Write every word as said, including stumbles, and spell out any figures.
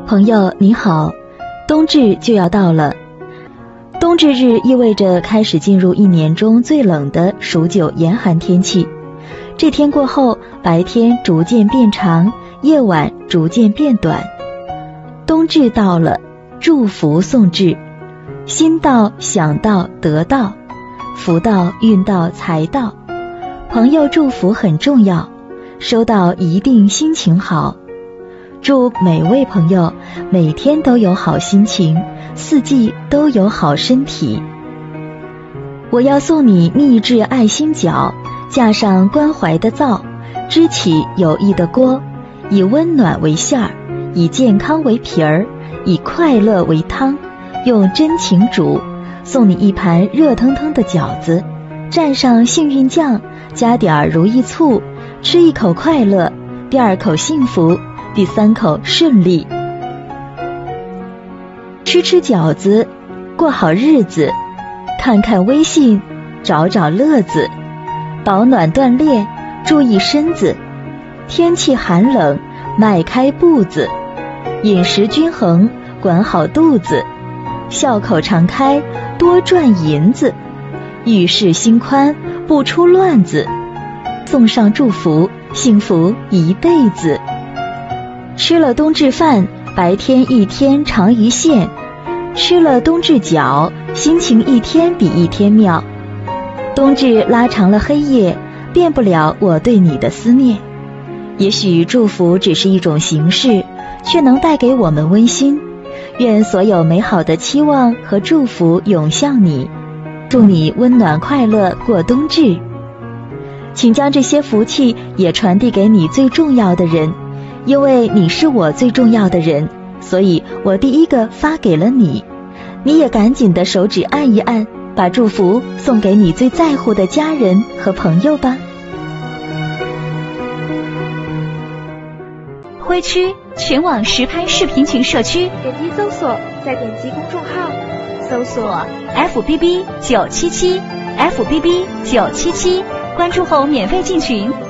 朋友你好，冬至就要到了。冬至日意味着开始进入一年中最冷的数九严寒天气。这天过后，白天逐渐变长，夜晚逐渐变短。冬至到了，祝福送至，心到、想到、得到，福到、运到、财到。朋友祝福很重要，收到一定心情好。祝每位朋友每天都有好心情，四季都有好身体。我要送你秘制爱心饺，架上关怀的灶，支起友谊的锅，以温暖为馅儿，以健康为皮儿，以快乐为汤，用真情煮，送你一盘热腾腾的饺子，蘸上幸运酱，加点如意醋，吃一口快乐，第二口幸福，第三口顺利。吃吃饺子，过好日子，看看微信，找找乐子，保暖锻炼，注意身子，天气寒冷，迈开步子，饮食均衡，管好肚子，笑口常开，多赚银子，遇事心宽，不出乱子，送上祝福，幸福一辈子。吃了冬至饭，白天一天长一线，吃了冬至饺，心情一天比一天妙。冬至拉长了黑夜，变不了我对你的思念。也许祝福只是一种形式，却能带给我们温馨。愿所有美好的期望和祝福涌向你，祝你温暖快乐过冬至。请将这些福气也传递给你最重要的人，因为你是我最重要的人，所以我第一个发给了你。你也赶紧的手指按一按，把祝福送给你最在乎的家人和朋友吧。 辉区全网实拍视频群社区， 点击搜索，再点击公众号，搜索 F B B 九七七 F B B 九七七，关注后免费进群。